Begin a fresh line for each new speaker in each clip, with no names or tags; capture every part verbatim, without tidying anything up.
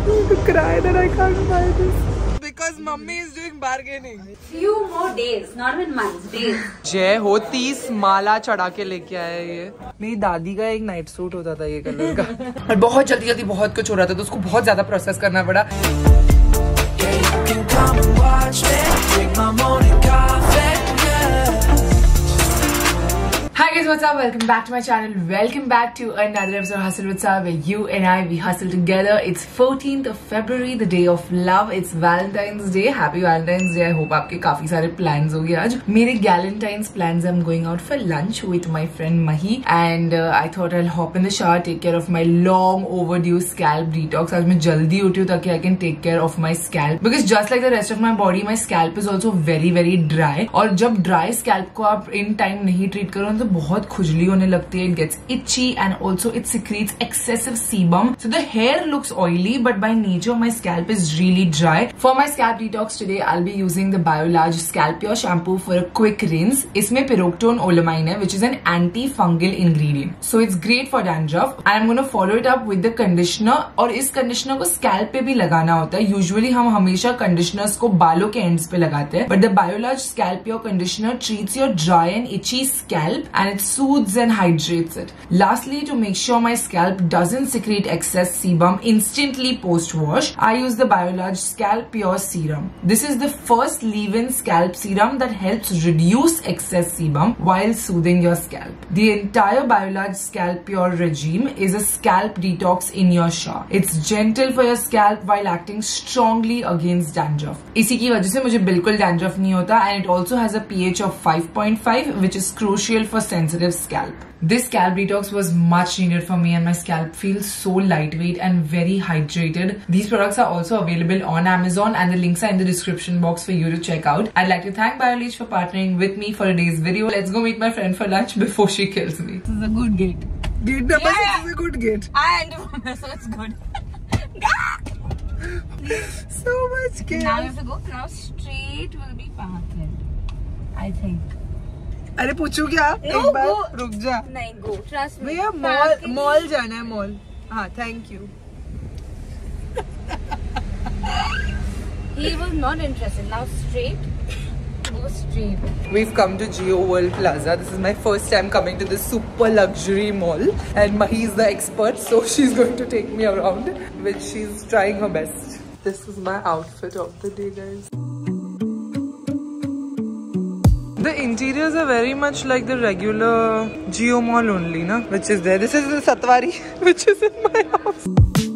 to cry that I can't buy this. Because mummy is doing bargaining.
Few more days, not even months, days.
जय हो तीस माला चढ़ा के लेके आया ये। मेरी दादी का एक नाइट सूट होता था ये कलर का और बहुत जल्दी जल्दी बहुत कुछ हो रहा था तो उसको बहुत ज्यादा प्रोसेस करना पड़ा। Hi guys, what's up? Welcome back to my channel. Welcome back to another episode of Hustle with Sav, where you and I, we hustle together. It's fourteenth of February, the day of love. It's Valentine's Day. Happy Valentine's Day. I hope आपके काफी सारे plans हो गए आज. मेरे Galentine's plans, I'm going out for lunch with my friend Mahi, and uh, I thought I'll hop in the shower, take care of my long overdue scalp detox. आज मैं जल्दी उठी हूँ ताकि I can take care of my scalp, because just like the rest of my body, my scalp is also very very dry. और जब dry scalp को आप in time नहीं treat करो तो बहुत खुजली होने लगती है. It gets itchy and also it secretes excessive sebum. So the hair looks oily, but by nature my scalp is really dry. For my scalp detox today, I'll be using the Biolarge Scalp Pure shampoo for a quick rinse. इसमें pyroxone olamine है, which is an anti-fungal ingredient. So it's great for dandruff. And I'm gonna follow it up with the conditioner. और इस conditioner को scalp पे भी लगाना होता है. Usually हम हमेशा conditioners को बालों के ends पे लगाते हैं. But the Biolarge Scalp Pure conditioner treats your dry and itchy scalp, and it soothes and hydrates it. Lastly, to make sure my scalp doesn't secrete excess sebum instantly post-wash, I use the Biolarge Scalp Pure Serum. This is the first leave-in scalp serum that helps reduce excess sebum while soothing your scalp. The entire Biolarge Scalp Pure regime is a scalp detox in your shower. It's gentle for your scalp while acting strongly against dandruff. इसी की वजह से मुझे बिल्कुल dandruff नहीं होता, and it also has a pH of five point five, which is crucial for sensitive scalp. This scalp detox was much needed for me, and my scalp feels so lightweight and very hydrated. These products are also available on Amazon, and the links are in the description box for you to check out. I'd like to thank Biolarge for partnering with me for today's video. Let's go meet my friend for lunch before she kills me.
This is a good gate.
Gate number
yeah.
six is a good gate.
And so it's good.
So much care.
Now you have to go. Now straight will be path, I think.
अरे पूछू क्या?
No,
एक बार
go.
रुक जा.
नहीं, go. Trust me.
भैया mall mall जाना है मॉल. हाँ, thank you.
He was not interested. Now straight. Go straight.
We've come to Geo World Plaza. This is my first time coming to this super luxury mall, and Mahi is the expert, so she's going to take me around, which she's trying her best. This is my outfit of the day, guys. The interiors are very much like the regular Geo Mall only, na? Which is there. This is the Satwari, which is in my house.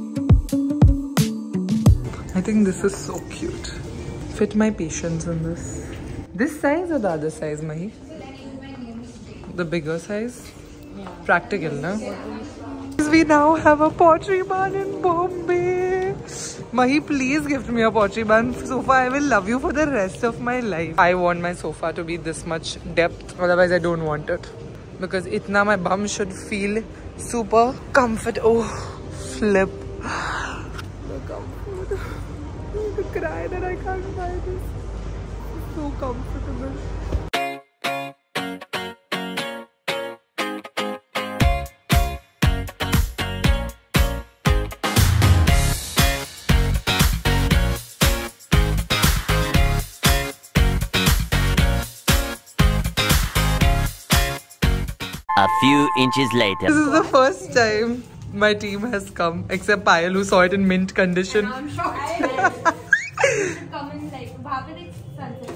I think this is so cute. Fit my patience in this. This size or the other size, Mahi? The bigger size? Yeah. Practical, na? We now have a pottery barn in Bombay. Mahi, please gift me a pottery barn sofa. I will love you for the rest of my life. I want my sofa to be this much depth. Otherwise, I don't want it. Because itna my bum should feel super comfort. Oh, flip. The comfort. I'm going to cry that I can't buy this. It's so comfortable.
A few inches later.
This is the first time my team has come, except Payal, who saw it in mint condition.
I'm shocked. Come in like sunset.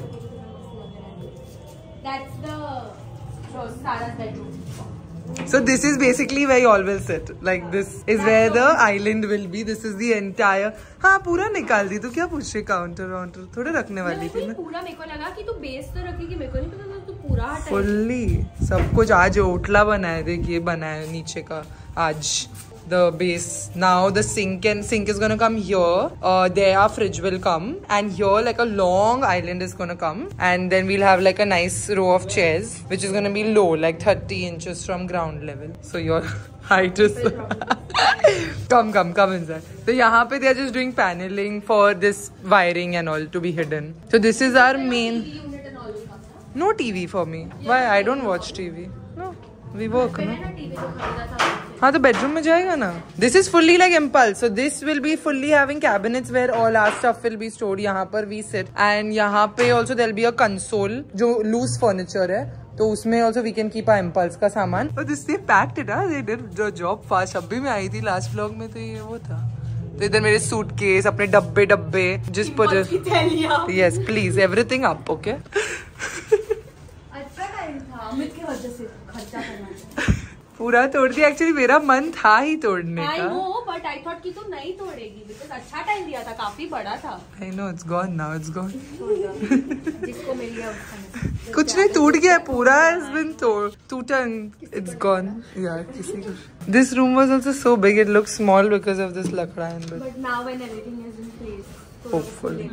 That's the Sarah's bedroom.
So this is basically where you all will sit. Like this is where the island will be. This is the entire. हाँ पूरा निकाल दी. तो क्या पूछ रही counter वाउंटर थोड़े रखने वाली थी ना.
पूरा मेरे को लगा कि तू बेस तो रखेगी, मेरे को नहीं पता था तू पूरा हटाएगी.
Fully सब कुछ आज ओटला बनाया देखिए बनाया नीचे का आज. The base. Now the sink and sink is gonna come here. Uh, there our fridge will come, and here like a long island is gonna come, and then we'll have like a nice row of chairs, which is gonna be low, like thirty inches from ground level. So your height is. come, come, come inside. So यहाँ पे they are just doing paneling for this wiring and all to be hidden. So this is our main. No T V for me. Why? I don't watch T V. No, we work. No. हाँ तो bedroom में जाएगा ना. This is fully like Impulse, so this will be fully having cabinets where all our stuff will be stored. यहाँ पर we sit and यहाँ पे also there will be a console जो लूज फर्नीचर है, तो उसमें also we can keep a Impulse का सामान. और this they packed it, they did job fast. अभी मैं आई थी लास्ट व्लॉग में तो ये वो था. तो इधर मेरे सूटकेस, अपने डब्बे डब्बे जिस पर. Yes please everything up. Okay
अच्छा टाइम था अमित की वजह से खर्चा करना.
पूरा तोड़ दिया. एक्चुअली मेरा मन था ही तोड़ने
I
का.
know, but I thought कि तू नहीं तोड़ेगी because अच्छा टाइम दिया था, काफी बड़ा था.
I know it's gone now, it's gone.
जिसको मिल गया उसको.
कुछ नहीं, टूट गया पूरा. Has been टूटा. It's gone. यार किसी को. This room was also so big. It looks small because of this lakda and but.
But now when everything is in place.
Hopefully.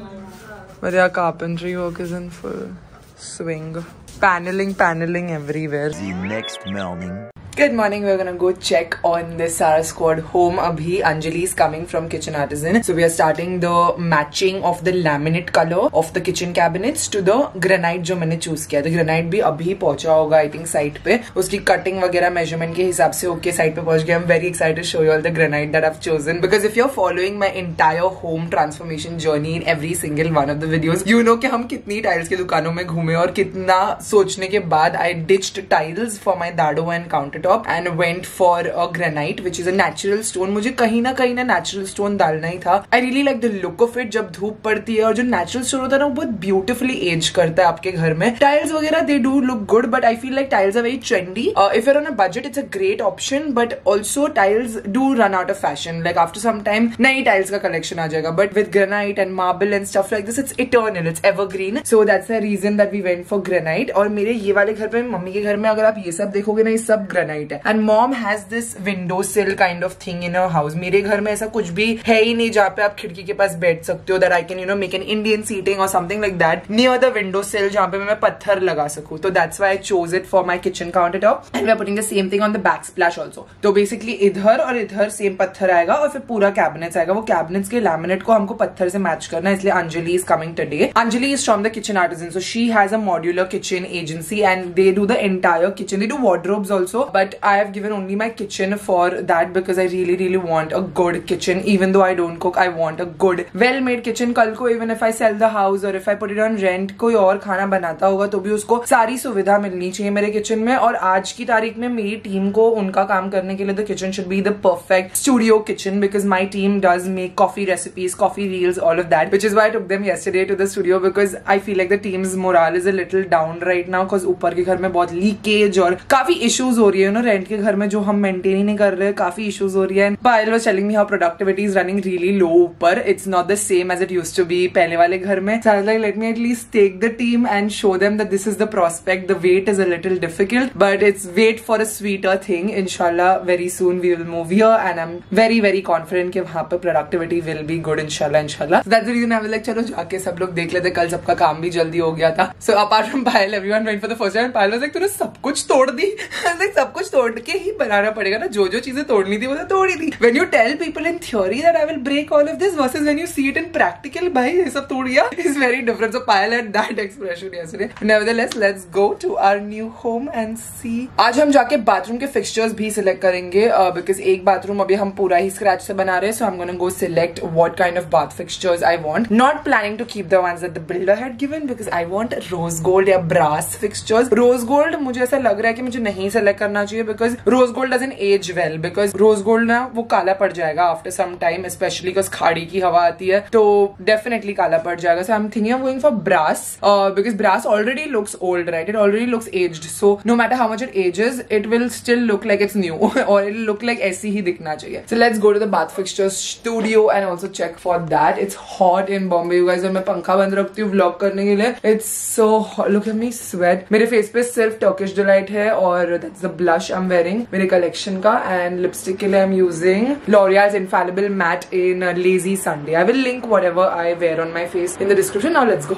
But yeah, carpentry work is in full swing. Paneling, paneling everywhere.
The next morning.
Good morning. We're gonna go check on the Sara Squad home. Abhi Anjali is coming from Kitchen Artisan, so we are starting the matching of the laminate color of the kitchen cabinets to the granite जो मैंने choose किया. The granite भी अभी पहुंचा होगा I think site पे. उसकी cutting वगैरह measurement के हिसाब से okay site पे पहुंच गया. I'm very excited to show you all the granite that I've chosen because if you're following my entire home transformation journey in every single one of the videos, you know कि हम कितनी tiles की दुकानों में घूमे और कितना सोचने के बाद I ditched tiles for my dado and countertop and went for a granite which is a natural stone. मुझे कहीं ना कहीं ना natural stone डालना ही था. I really like the look of it जब धूप पड़ती है, और जो natural stone होता है ना वो बहुत beautifully age करता है आपके घर में. Tiles वगैरह they do look good but I feel like tiles are very trendy. Uh, if you're on a budget it's a great option but also tiles do run out of fashion. Like after some time नई tiles का collection आ जाएगा, but with granite and marble and stuff like this it's eternal, it's evergreen. So that's the reason that we went for granite. और मेरे ये वाले घर पे, mummy के घर में अगर आप ये सब देखोगे ना ये सब granite है. And mom has this window sill kind of thing in her house. मेरे घर में ऐसा कुछ भी है ही नहीं जहाँ पे आप खिड़की के पास बैठ सकते हो, that I can you know make an Indian seating or something like that near the window sill जहाँ पे मैं पत्थर लगा सकूँ. तो that's why I chose it for my kitchen countertop and we are putting the same thing on the backsplash also. तो basically इधर और इधर सेम पत्थर आएगा और फिर पूरा कैबिनेट्स आएगा. वो कैबिनेट्स के लैमिनेट को हमको पत्थर से मैच करना है, इसलिए Anjali is coming today. Anjali is from the Kitchen Artisan, so she has a modular kitchen agency and they do the entire kitchen. They do wardrobes also, but I have given only my kitchen for that because I really really want a good kitchen. Even though I don't cook, I want a good well made kitchen. कल को even if I sell the house or if I put it on rent, कोई और खाना बनाता होगा तो भी उसको सारी सुविधा मिलनी चाहिए मेरे किचन में. और आज की तारीख में मेरी टीम को उनका काम करने के लिए the kitchen should be the perfect studio kitchen because my team does make coffee recipes, coffee reels, all of that, which is why I took them yesterday to the studio because I feel like the team's morale is a little down right now because ऊपर के घर में बहुत leakage और काफी issues हो रही है ना. रेंट के घर में जो हम मेंटेन ही नहीं कर रहे, काफी इश्यूज हो रही है. Payal was telling me how productivity is running really low ऊपर. It's not the same as it used to be पहले वाले घर में. So I was like let me at least take the team and show them that this is the prospect. The wait is a little difficult but it's wait for a sweeter thing. इंशाल्लाह very soon we will move here and I am very very confident कि वहां पर productivity will be good इंशाल्लाह इंशाल्लाह. That's the reason I was like चलो जाके सब लोग देख लेते. कल सबका काम भी जल्दी हो गया था. So apart from Payal everyone went for the first time. Payal was like तूने सब कुछ तोड़ दी. सब कुछ तोड़ के ही बनाना पड़ेगा ना, जो जो चीजें तोड़नी थी वो तो तोड़ी थी. When you tell people in theory that I will break all of this versus when you see it in practical, भाई ये सब तोड़ गया, is very different. So Payal had that expression yesterday. Nevertheless, let's go to our new home and see. आज हम जाके bathroom के fixtures भी select करेंगे uh, because एक बाथरूम अभी हम पूरा ही scratch से बना रहे हैं. So I'm gonna go select what kind of bath fixtures I want. Not planning to keep the ones that the builder had given because I want rose gold या brass fixtures. Rose gold मुझे ऐसा लग रहा है कि मुझे नहीं select करना चाहिए because rose gold doesn't age well because rose gold ना वो काला पड़ जाएगा after some time, especially because खाड़ी की हवा आती है तो definitely काला पड़ जाएगा. So I'm thinking of going for brass uh, because brass already looks old, right? It already looks aged. So no matter how much it ages, it will still look like it's new or it will look like ऐसी ही दिखना चाहिए. So let's go to the bath fixtures studio and also check for that. It's hot in Bombay, you guys. और मैं पंखा बंद रखती हूँ vlog करने के लिए. It's so hot. Look at me sweat. मेरे face पे सिर्फ Turkish Delight है और that's the blush I'm wearing मेरे collection का. And lipstick के लिए I'm using L'Oreal's Infallible Matte in uh, Lazy Sunday. I will link whatever I wear on my face in the description. Now let's go.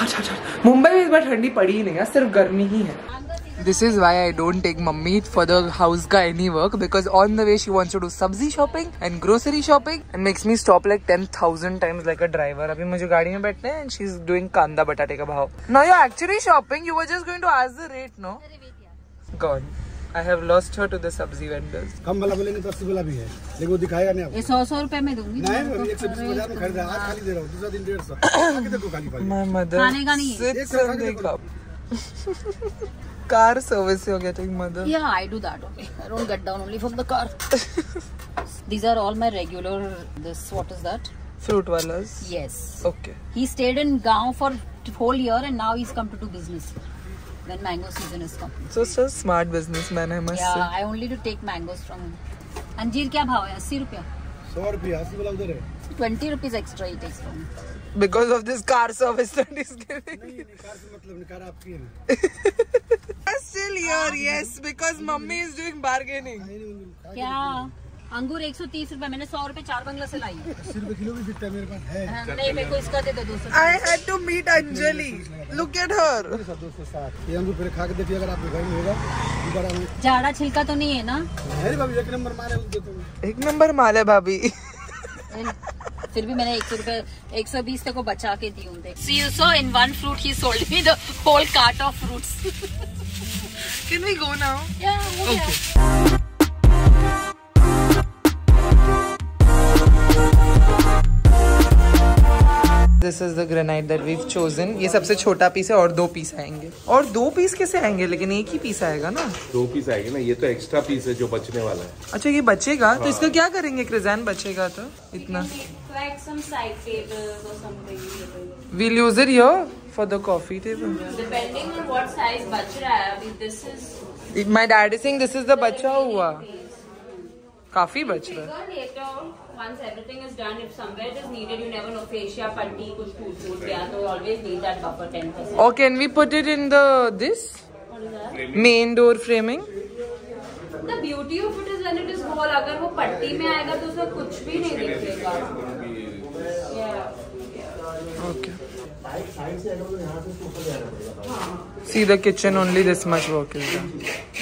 Mumbai में इस बार ठंडी पड़ी ही नहीं है, सिर्फ गर्मी ही है. This is why I don't take mummy for the house ka any work because on the way she wants to do sabzi shopping and grocery shopping and makes me stop like ten thousand times like a driver. अभी मुझे गाड़ी में बैठना है and she's doing कांदा बटाटे का भाव. Now you're actually shopping. You were just going to ask the rate, no? God.
I have lost her to the sabzi vendors.
कम वाला बोलेंगे तो अस्सी वाला भी है, लेकिन वो दिखाएगा नहीं आपको।
ये सौ सौ रुपए में दूंगी।
नहीं, मैं एक सौ बीस बाजार में खरीदा, आज खाली दे रहा हूँ, दूसरा दिन डेढ़ सौ। आके देखो खाली खाली।
My mother
खाने का नहीं।
sits on the cup. Car service you're getting, mother.
Yeah, I do that. Okay, I don't get down only from the car. These are all my regular. This what is that?
Fruit walas.
Yes.
Okay.
He stayed in Gaon for whole year and now he's come to do business. When mango season is come.
So such a smart businessman, I must
Yeah,
say.
I only to take mangoes from him. अंजीर क्या भाव है? अस्सी रुपया.
सौ रुपया, अस्सी वाला उधर है।
Twenty rupees extra he takes from me.
Because of this car service that he's giving.
नहीं, नहीं, कार से मतलब नहीं, कार आपकी है।
I'm still here, yes, because mummy is doing bargaining.
क्या? अंगूर एक सौ तीस रुपए, मैंने सौ रुपए चार बंगला से लाई है।
अस्सी रुपए किलो भी बिकता है मेरे पास है।
नहीं, मेरे को इसका दे दो दो सौ।
I had to meet Anjali. Look at her.
दो सौ साठ। ये अंगूर पहले खा के देखिए, अगर आपके घर में होगा, दोबारा हम।
जाड़ा छिलका तो नहीं है ना?
है भाभी, एक नंबर माल है उनके तो।
एक नंबर माल है भाभी।
फिर भी मैंने एक सौ रुपए एक सौ बीस तक को बचा के दी हूँ। See so in one fruit he sold me the whole cart of fruits.
Can we go now?
Yeah.
Okay. This is the granite that we've chosen. ये सबसे छोटा पीस है और दो पीस आएंगे। और दो पीस कैसे आएंगे? लेकिन एक ही पीस आएगा ना?
दो पीस आएंगे ना, ये तो एक्स्ट्रा पीस है जो बचने वाला है।
अच्छा ये बचेगा? हाँ। तो इसका क्या करेंगे? क्रिजान बचेगा तो इतना। We'll use it here for the coffee table.
Depending on what size बच रहा है अभी, this is.
My dad is saying this is the बचा हुआ। काफी बच रहा है।
Once everything is done, if somewhere it is needed, you never know, fascia, putty, kuch tooth food gaya, so you always need that buffer ten percent.
Or can we put it in the this?
What is that?
Main door framing?
The beauty of it is when it is whole. अगर वो पट्टी में आएगा तो उसमें कुछ भी नहीं दिखेगा. Yeah.
Okay. See the kitchen, only this much work is done.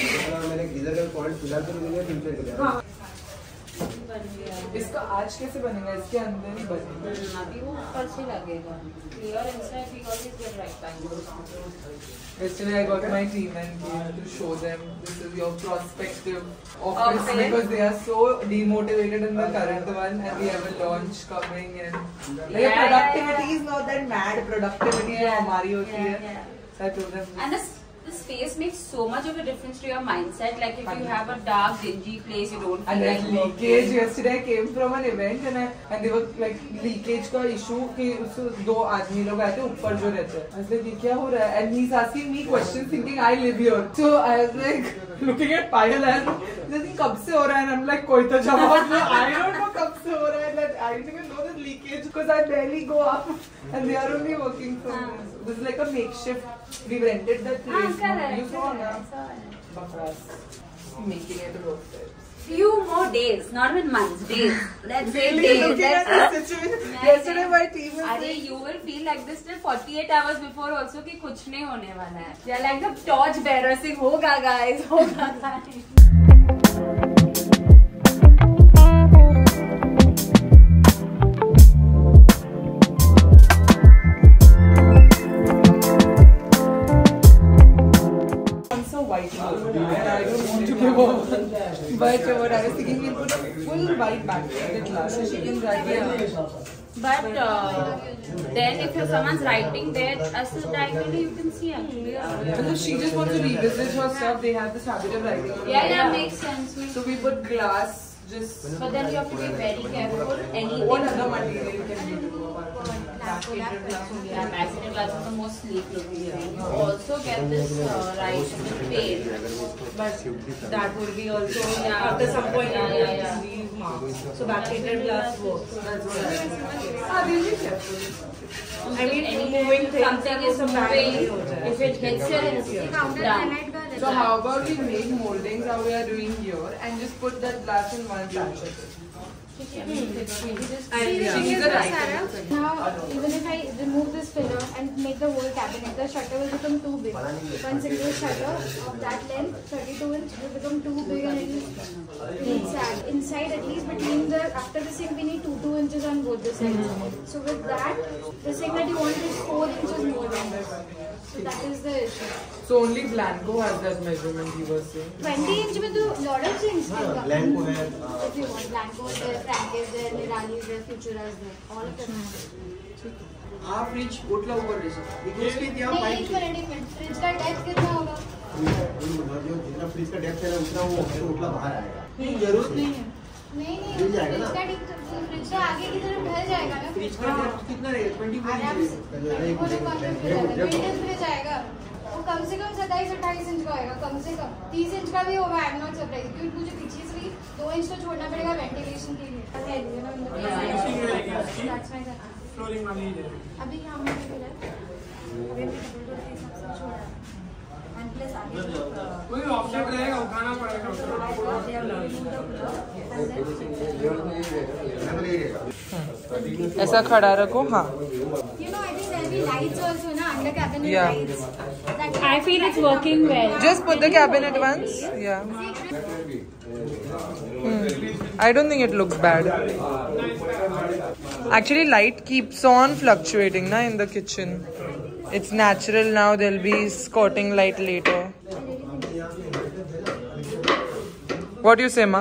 इसका आज कैसे बनेगा? इसके अंदर ही बनेगा।
अभी वो ऊपर से लगेगा। Clear inside we always get right back.
Yesterday I got my team and we had to show them this is your prospective office okay. Because they are so demotivated in the current one and we have a launch coming and yeah, yeah, productivity yeah, yeah. is not that mad. Productivity जो हमारी होती है। So I told them.
And this the space makes so much of a difference to your mindset. Like if you have a dark, dingy place, you don't feel
and
like
leakage. Yesterday I came from an event and I and they were like leakage का issue कि उस दो आदमी लोग आए थे ऊपर जो रहते हैं। ऐसे कि क्या हो रहा है? And he's asking me questions thinking I live here. So I was like looking at Payal and saying कब से हो रहा है? And I'm like कोई तो जवाब दो। I don't know कब से हो रहा है. Like I didn't even know the leakage because I barely go up and they are only working from this. This is like a makeshift. We rented that place. You saw na? Bakras. Making it work.
few more days, not even months, days. Let's say
really
days.
Looking at this situation. Yesterday my team was
Are
saying,
you will feel like this till forty-eight hours before also कि कुछ नहीं होने वाला है. They are like the torch bearers saying होगा guys, होगा guys.
But uh, what I was thinking, we put a full white back in the class so she can write it.
But uh, then if you're someone's writing there, as a diagonally you can see actually.
Because she just wants to revisit her stuff, they have this habit of writing.
Yeah, yeah, makes sense.
So we put glass just.
But then you have to be very careful. Anything.
What other material you can do?
Yeah, magnesium glass is the most sleek looking thing. You also get this uh, right paint,
but that will be also
yeah,
after some point
yeah, yeah, yeah.
leave marks. So backdated glass works. That's what
Ah, really careful.
I mean,
anything,
moving things
something is moving. If it hits your it's done.
So how about we make moldings how we are doing here and just put that glass in one sachet?
Hmm.
And yeah.
She's a writer.
Now, even if I remove this filler and make the whole cabinet, the shutter will become too big. One single shutter of that length, thirty-two inch, will become too big and it will inside. Inside, at least between the, after the sink, we need two, two inches on both the sides. So with that, the sink that you want is four inches more than this. So that is the issue.
So only Blanco has that measurement, he was saying.
twenty inch में तो lot of things can come.
Blanco है,
If you want Blanco is there, Frank is there, Nirali is there, Futura is there, all of them.
आप fridge उठला ऊपर ले सकते हैं उसके दिया
नहीं
पाइप
एक मिनट एक मिनट फ्रिज का डेप्थ कितना होगा?
जितना फ्रिज का डेप्थ है ना उतना वो है उतना बाहर आएगा।
नहीं जरूरत नहीं है
नहीं नहीं फ्रिज का डेप्थ फ्रिज का आगे की तरफ ढल जाएगा ना
फ्रिज का डेप्थ कितना रहेगा ट्वेंटी
आराम से वो जो कॉन्ट्रैक्ट हो जाएगा ट्वेंटी फ्रिज आएगा वो कम से कम सत्ताईस अट्ठाईस इंच का होगा कम से कम तीस इंच का भी होगा। आई एम नॉट सरप्राइज क्योंकि मुझे पीछे से दो इंच तो छोड़ना पड़ेगा वेंटिलेशन के लिए। अभी यहाँ
कोई ऑफसेट रहेगा उठाना पड़ेगा
ऐसा खड़ा रखो। हाँ
You know, I think there'll be lights also, na, under cabinet
Yeah.
lights. That
I feel it's working well.
just put the cabinet once. Yeah. Hmm. I don't think it looks bad. Actually, light keeps on fluctuating na in the kitchen. It's natural now. There'll be squirting light later. What do you say, Ma?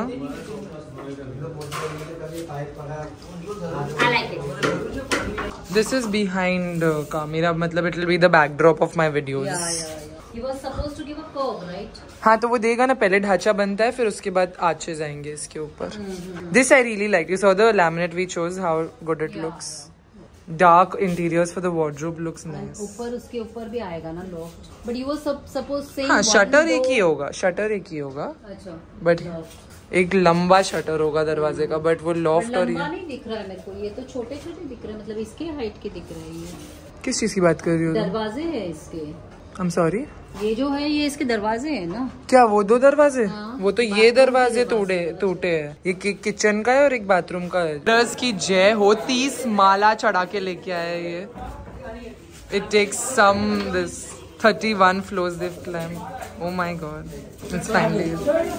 I like it.
This is behind uh, camera. मतलब it will be the backdrop of my videos.
Yeah, yeah, yeah. He was supposed to give a curve, right?
हाँ तो वो देगा ना, पहले ढांचा बनता है फिर उसके बाद आंचेज आएंगे इसके ऊपर. This I really like. You saw the laminate we chose, how good it
Yeah.
looks. Dark interiors for the wardrobe looks nice.
ऊपर उसके ऊपर भी आएगा ना loft. But you were supposed saying
हाँ
one
शटर एक
door-
ही होगा, शटर एक ही होगा.
अच्छा.
But
Loft.
एक लंबा शटर होगा दरवाजे का, बट वो लॉफ्ट और
लंबा
ये
नहीं दिख रहा है मेरे को, ये तो छोटे छोटे दिख रहे हैं, मतलब इसके हाइट के दिख रहे हैं ये.
किस चीज की बात कर रही हो?
दरवाजे हैं इसके.
I'm sorry.
ये जो है ये इसके दरवाजे हैं ना.
क्या वो दो दरवाजे?
हाँ,
वो तो ये दरवाजे टूटे टूटे हैं. ये कि, किचन का है और एक बाथरूम का है. दस की जय हो, तीस माला चढ़ा के लेके आया ये. It takes some this thirty-one floors they've climbed. Oh my god, it's finally.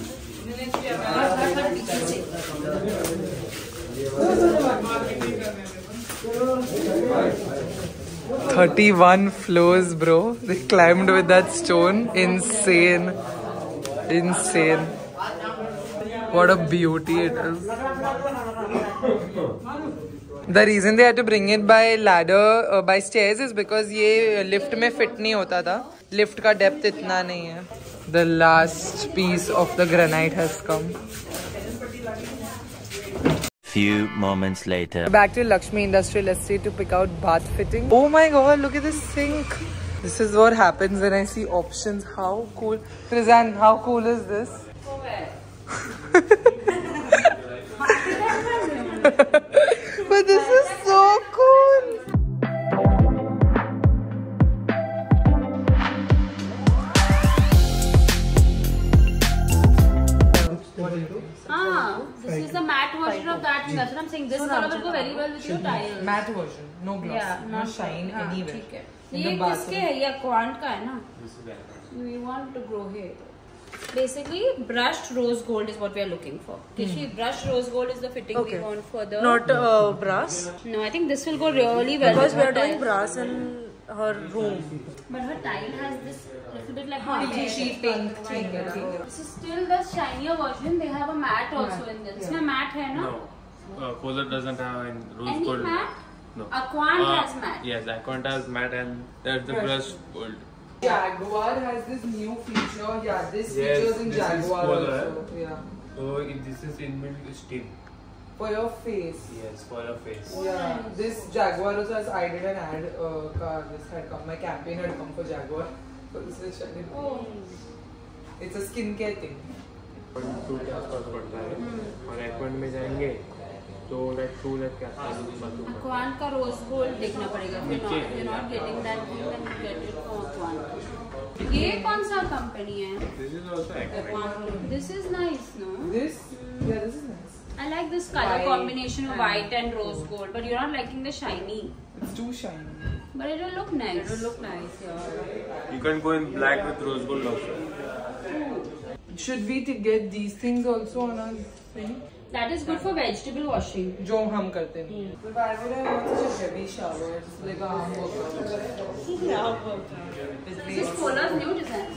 thirty-one floors, bro. They climbed with that stone. Insane. Insane. What a beauty it is. The reason they had to bring it by ladder, uh, by stairs is because ये lift में fit नहीं होता था. Lift का depth इतना नहीं है. The last piece of the granite has come.
Few moments later.
Back to Lakshmi Industrial Estate to pick out bath fitting. Oh my god, look at this sink. This is what happens when I see options. How cool. Rizan, how cool is this? But this is so cool.
Ah, this is the matte version of that. That's what I'm saying. This color will go very well with your tiles.
Matte version, no gloss,
Yeah,
no
not
shine
हाँ,
anywhere.
ठीक है.
In
ये
the
किसके
bathroom.
है? ये quant का है ना? We want to grow hair. Basically, brushed rose gold is what we are looking for. Kishi, brushed rose gold is the fitting
Okay.
we want for the.
Not uh, brass.
No, I think this will go really well.
Because
with
we
her
are doing
tile.
brass in her room.
But her tile has this little bit like
हाँ,
pink,
ये pink,
right?
pink, pink.
This is still the shinier version. They have a matte also in this. इसमें matte है ना?
No, uh, Kohler doesn't have in rose
Any
gold.
matte?
No.
Aquant
Uh,
has matte.
Yes, Aquant has matte and that's the brushed gold.
Jaguar has this new feature. Yeah, this
Yes,
features in
this is
Jaguar
Kohler.
also. Yeah.
So if this is inbuilt steam.
For your face.
Yes, for your face.
Yeah, this Jaguar also, as I did an ad, uh, car, this had come, my campaign had come for Jaguar. So this is Chanel.
Oh.
It's a skincare thing.
Two के आसपास पड़ता है और Aquant में जाएंगे तो like to lakh के आसपास बाथरूम पड़ता
Aquant का rose gold देखना पड़ेगा. If you're not, you're not getting that, then get it from Aquant. ये कौन सा कंपनी है?
है. This is also Aquant.
This is nice, no?
This? Yeah, this is nice.
I like this color
White
combination of
and
white and rose gold, but you're not liking the shiny.
It's too shiny.
But it will look nice. It will look nice, yeah.
You can go in black with rose gold also.
Should we to get these things also on our thing?
That is good for vegetable washing.
जो हम करते हैं. But I would have wanted a heavy shower. It's like a arm workout.
Yeah, workout. This is Pola's new design.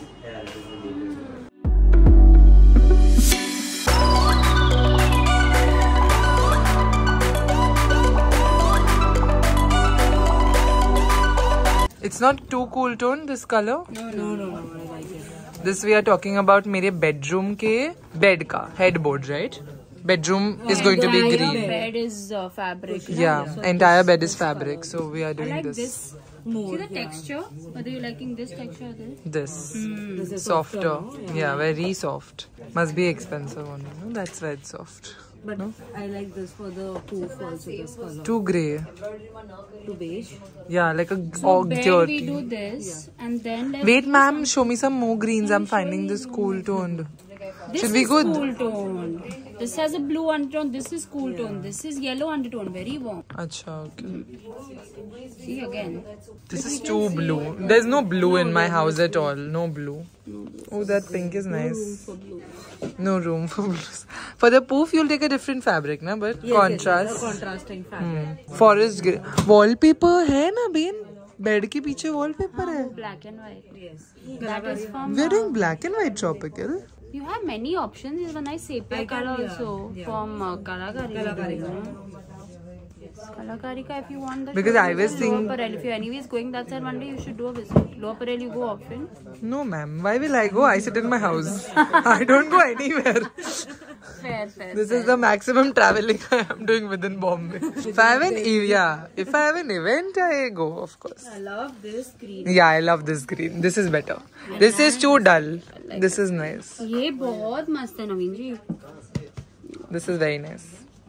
It's not too cool tone, this color.
No, no, no, no. I like it.
This we are talking about मेरे bedroom के bed का headboard, right? Bedroom is going to be green.
Bed is uh, fabric.
Yeah,
So
entire bed is fabric. So we are
I
doing
like
this.
this. More. See the texture? Whether you liking this texture or this?
This.
Mm.
This is softer. Yeah, very soft. Must be expensive only. No? That's why it's soft.
But no? I like this for the poof also, this color.
Too grey.
Too beige.
Yeah, like a
So
all
bed
dirty.
we do this yeah. and then let's
Wait,
do
ma'am,
some-
show me some more greens. I'm finding this cool toned.
This
Should be
is
good.
cool tone. This has a blue undertone. This is cool tone. This is yellow undertone. Very warm.
Acha, okay.
See again.
This is too blue. There's no blue in my house at all. No blue. Oh, that pink is nice. No room for blues. For the poof, you'll take a different fabric, na? But
Yes,
contrast.
yes, contrasting fabric.
Hmm. Forest grey. Wallpaper है ना Ben? Bed के पीछे wallpaper है.
Black and white.
Yes.
That is from.
We're
uh,
doing black and white tropical.
You have many options. There's one nice sepia
I can,
color
yeah,
also
yeah.
from uh, Kalakari.
Kalakarika.
Kalakarika, if you want that.
Because I was
Lower
thinking-
Parel. If you're anyways going that side one day, you should do a visit. Lower Parel, you go often.
No, ma'am. Why will I go? I sit in my house. I don't go anywhere.
Fair, fair.
This is the maximum traveling I am doing within Bombay. If I have an e- yeah, if I have an event, I go, of course.
I love this green.
Yeah, I love this green. This is better. This is too dull. This is nice.
ये बहुत मस्त है नवीन जी.
This is very nice.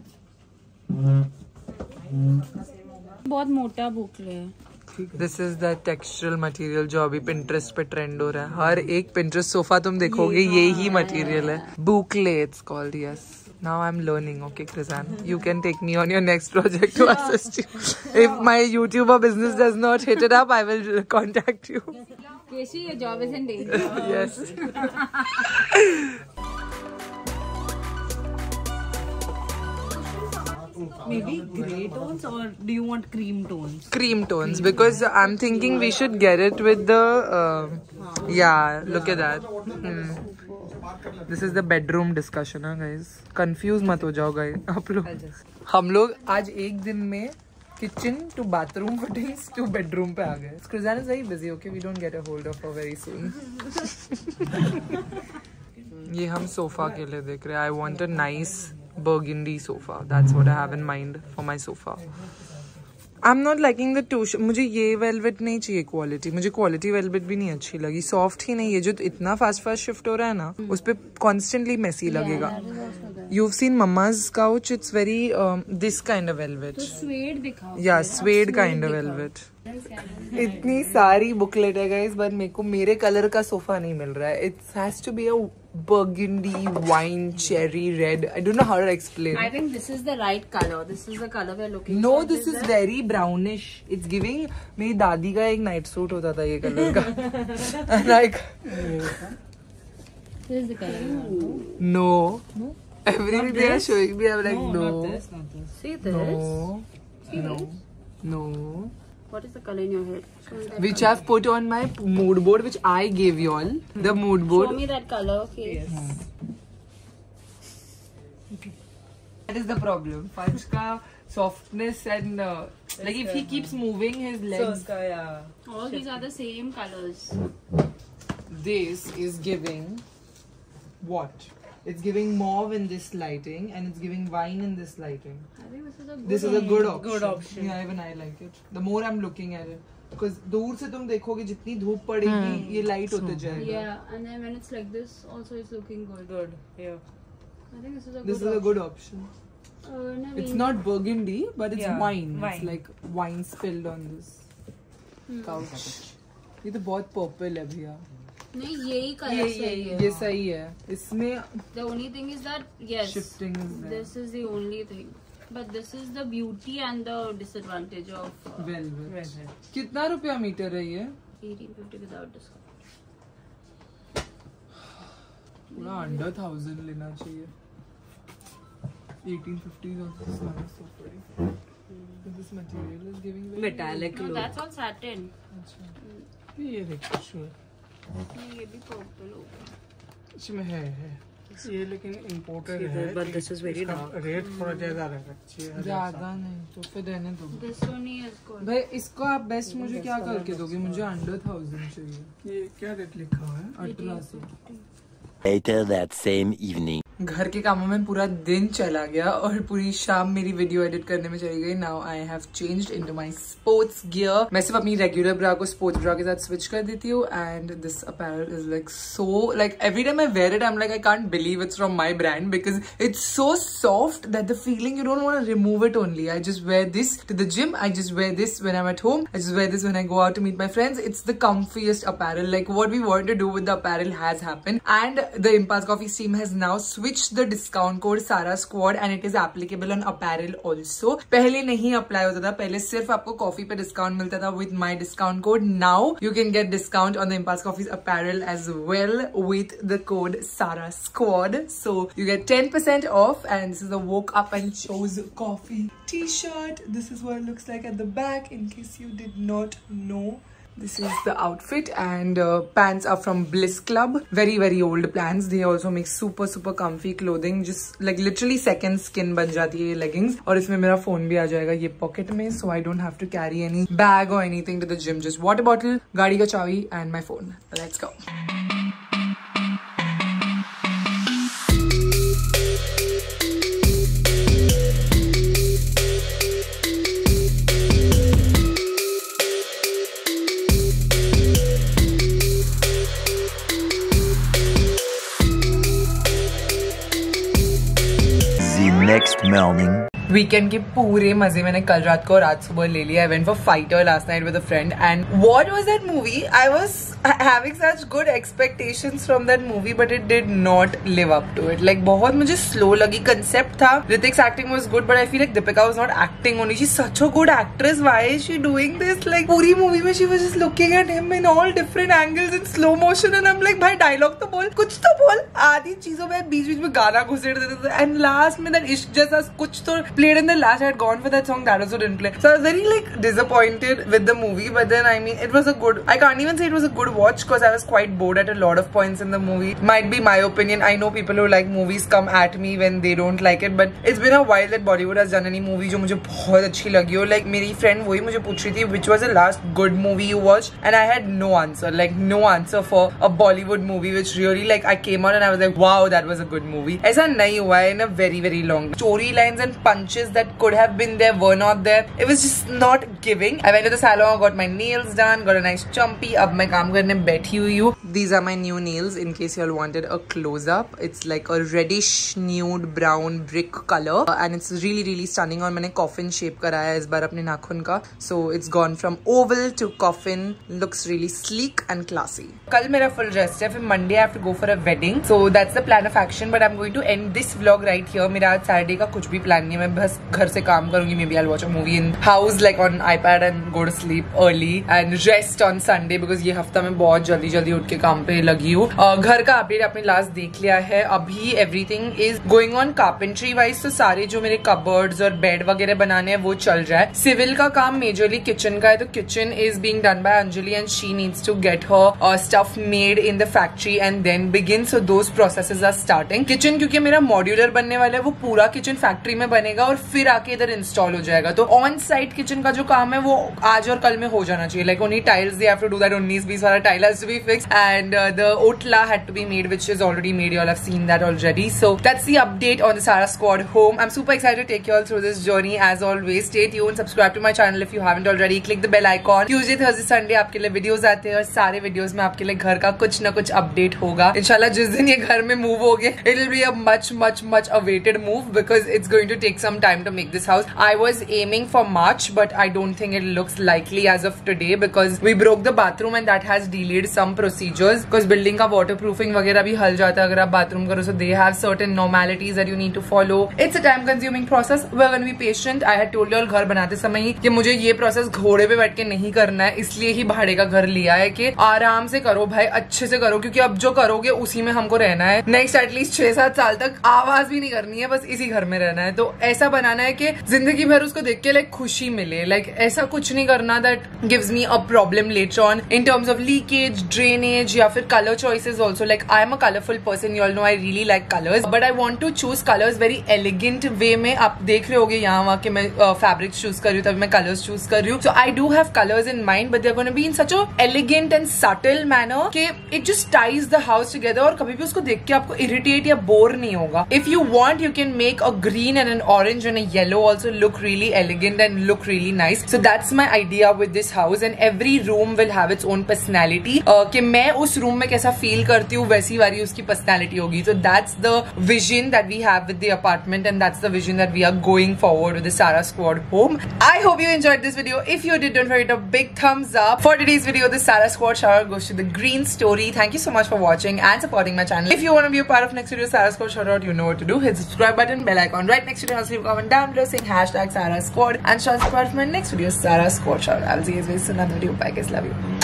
बहुत मोटा बुकले है.
This is the textural material जो अभी Pinterest पे trend हो रहा है. हर एक Pinterest sofa तुम देखोगे ये ही material है. Boucle it's called, yes. Now I'm learning, okay, Krizan. You can take me on your next project to assist you. If my YouTuber business does not hit it up, I will contact you.
Keshi, your job is in danger.
Yes.
Maybe grey tones, or do you want cream tones?
Cream tones, because I'm thinking we should get it with the uh, yeah, look at that. Hmm. This is the bedroom discussion, huh, guys. Confuse मत हो जाओ guys. आप लोग हम लोग आज एक दिन में kitchen to bathroom fittings to bedroom पे आ गए. Krizan is very busy, okay? We don't get a hold of her very soon. ये हम sofa के लिए देख रहे हैं. I want a nice burgundy sofa. That's what I have in mind for my sofa. I'm not liking the two. मुझे ये velvet नहीं चाहिए quality. मुझे quality velvet भी नहीं अच्छी लगी. Soft ही नहीं. ये जो इतना fast fast shift हो रहा है ना, उस पे constantly messy लगेगा. You've seen Mama's couch. It's very um, this kind of velvet.
तो suede दिखाओ.
Yeah, suede kind of velvet. इतनी सारी बुकलेट है guys, but मेरे को मेरे कलर का सोफा नहीं मिल रहा है. It has to be a burgundy, wine, cherry, red. I don't know how to explain.
I think this is the right color. This is the color we're looking
No,
for.
this is very brownish. It's giving. मेरी दादी का एक night suit होता था ये colour का. And like
This is the color.
no. Everything they are showing me, I'm like no.
Not this, not this.
See this?
No. No. No.
What is the color in your head? Show me that
Which
color.
I've put on my mood board, which I gave you all. The mood board.
Show me that color, okay?
That is the problem. Fudge ka softness and uh, like if he keeps moving his
So,
legs,
uska, yeah.
All these are the same colors.
this is giving what? It's giving mauve in this lighting and it's giving wine in this lighting.
I think this is a good
This is a good option.
Good option.
Yeah, even I like it. The more I'm looking at it, because दूर से तुम देखोगे जितनी धूप पड़ेगी ये light होते जाएगा.
Yeah, and then when it's like this, also it's looking good.
Good. Yeah.
I think this is a good
This is a good option.
Uh, Naveen.
It's not burgundy, but it's
Yeah,
wine.
wine.
It's like wine spilled on this couch. ये तो बहुत purple है भैया.
नहीं यही color
ये
सही
ये
है.
ये सही है. इसमें
The only thing is that yes,
shifting is there.
this is the only thing. But this is the beauty and the disadvantage of uh,
Velvet. कितना रुपया मीटर है ये?
eighteen fifty without discount.
पूरा under thousand लेना चाहिए. eighteen fifties also Sara so pretty. This material is giving very
metallic
No,
look.
that's all satin.
अच्छा ये देखो sure
ये भी purple होगा.
इसमें है है ये लेकिन इम्पोर्टेड है
But this is very dark.
Rate थोड़ा ज्यादा रहेगा ज्यादा नहीं तो फिर रहने दो
This one is good.
भाई इसको आप बेस्ट मुझे क्या करके दोगे मुझे अंडर थाउजेंड चाहिए ये क्या रेट लिखा हुआ है अठारह सौ
Later that same evening.
घर के कामों में पूरा दिन चला गया और पूरी शाम मेरी वीडियो एडिट करने में चली गई. Now I have changed into my sports gear. मैं सिर्फ अपनी रेगुलर ब्रा को स्पोर्ट्स ब्रा के साथ स्विच कर देती हूँ and this apparel is like so like every time I wear it I am like I can't believe it's from my brand because it's so soft that the feeling you don't want to remove it only. I just wear this to the gym. I just wear this when I am at home. I just wear this when I go out to meet my friends. It's the comfiest apparel. Like what we want to do with the apparel has happened and the Impulse Coffee team has now switched the discount code Sara Squad and it is applicable on apparel also. पहले नहीं apply होता था. पहले सिर्फ आपको coffee पे discount मिलता था with my discount code. Now you can get discount on the Impulse Coffee's apparel as well with the code Sara Squad. So you get ten percent off and this is the Woke Up and Chose coffee t-shirt. This is what it looks like at the back in case you did not know. This is the outfit and uh, pants are from Bliss Club. Very very old pants. They also make super super comfy clothing. Just like literally second skin ban jati hai ye leggings. और इसमें मेरा phone भी आ जाएगा ये pocket में, so I don't have to carry any bag or anything to the gym. Just water bottle, गाड़ी का चाबी and my phone. Let's go.
Next morning.
Weekend के पूरे मजे मैंने कल रात को और आज सुबह ले लिया. I went for Fighter last night with a friend and what was that movie. I was having such good expectations from that movie but it did not live up to it. Like बहुत मुझे slow लगी. Concept था. Hrithik's acting was good but I feel like Deepika was not acting only. She is such a good actress. Why is she doing this. Like पूरी movie में she was just looking at him in all different angles in slow motion and I am like भाई dialogue तो बोल, कुछ तो बोल. आधी चीजों में बीच बीच में गाना घुसेड़ देते थे एंड लास्ट में दैट इश्क जैसा कुछ तो played in the last. I had gone for that song that also didn't play, so I was very like disappointed with the movie. But then I mean it was a good, I can't even say it was a good watch because I was quite bored at a lot of points in the movie. Might be my opinion. I know people who like movies come at me when they don't like it, but it's been a while that Bollywood has done any movie जो मुझे बहुत अच्छी लगी हो. Like मेरी friend वही मुझे पूछ रही थी which was the last good movie you watched and I had no answer, like no answer for a Bollywood movie which really like I came out and I was like wow that was a good movie. ऐसा नहीं हुआ है in a very very long. Storylines and punches that could have been there were not there. It was just not giving. I went to the salon, got my nails done, got a nice chumpy. अब मैं काम करने बैठी हुई हूँ. These are my new nails in case you all wanted a close up. It's like a reddish nude brown brick color and it's really really stunning. और मैंने coffin shape कराया है इस बार अपने नाखून का. So it's gone from oval to coffin. Looks really sleek and classy. कल मेरा full rest है. फिर Monday I have to go for a wedding. So that's the plan of action. But I'm going to end this vlog right here. मेरा आज Saturday का कुछ भी plan नहीं है. मैं बस घर से काम करूंगी. Maybe I'll watch a movie in house like on iPad and go to sleep early and rest on Sunday because ये हफ्ता में बहुत जल्दी जल्दी उठ के काम पे लगी हूँ. uh, घर का अपडेट आपने लास्ट देख लिया है. अभी everything is going on carpentry wise. तो सारे जो मेरे cupboards और bed वगैरह बनाने हैं वो चल रहा है. सिविल का काम मेजरली किचन का है. तो kitchen is being done by Anjali and she needs to get her uh, stuff made in the factory and then begin. So those processes are starting. Kitchen क्योंकि मेरा मॉड्यूलर बनने वाला है वो पूरा किचन फैक्ट्री में बनेगा और फिर आके इधर इंस्टॉल हो जाएगा. तो ऑन साइट किचन का जो काम है वो आज और कल में हो जाना चाहिए. Like only tiles they have to do that. उन्नीस बीस वाला tile has to be fixed and the ओटला had to be made which is already made. You all have seen that already. So that's the update on the Saara squad home. I am super excited to take you all through this journey as always. Stay tuned, subscribe to my channel if you haven't already. Click the bell icon. Tuesday Thursday Sunday आपके लिए videos आते हैं और सारे videos में आपके लिए घर का कुछ ना कुछ अपडेट होगा. इंशाल्लाह जिस दिन ये घर में मूव हो गए it will be a much much much awaited move because it's going to take some some time to make this house. I was aiming for March, but I don't think it looks likely as of today because we broke the bathroom and that has delayed some procedures because building का waterproofing वगैरह भी हल जाता है अगर आप bathroom करो, so they have certain normalities that you need to follow. It's a time consuming process. We're going to be patient. I had told you all घर बनाते समय ही कि मुझे ये process घोड़े पे बैठ के नहीं करना है, इसलिए ही भाड़े का घर लिया है कि आराम से करो भाई, अच्छे से करो, क्योंकि अब जो करोगे उसी में हमको रहना है नेक्स्ट एटलीस्ट छह सात साल तक, आवाज भी नहीं करनी है, बस इसी घर में रहना है. तो ऐसा बनाना है कि जिंदगी भर उसको देख के लाइक खुशी मिले. लाइक ऐसा कुछ नहीं करना that gives me a problem later on in terms of leakage, drainage या फिर colour choices also. Like I am a colourful person, you all know I really like colours, but I want to choose colours very elegant way में. आप देख रहे होगे यहाँ वहाँ के मैं फैब्रिक चूज कर रही हूँ, तभी मैं कलर्स चूज कर रही हूँ. So I do have colours in mind, but they are gonna be in such a elegant and subtle manner कि it just ties the house together और कभी भी उसको देख के आपको इरिटेट या बोर नहीं होगा. If you want you can make a green and an orange and a yellow also look really elegant and look really nice. So that's my idea with this house and every room will have its own personality. कि मैं उस room में कैसा feel करती हूँ वैसी वाली उसकी पर्सनैलिटी होगी. So that's the vision that we have with the apartment and that's the vision that we are going forward with the Saara squad home. I hope you enjoyed this video. If you did, don't forget a big thumbs up. For today's video, the Sarah Squad shower goes to the Green Story. Thank you so much for watching and supporting my channel. If you want to be a part of next video Sarah Squad shout out, you know what to do. Hit the subscribe button, bell icon right next to it. Also leave a comment down below saying hashtag Sarah Squad and shout out for my next video Sarah Squad shout out. I'll see you guys in another video. Bye guys, love you.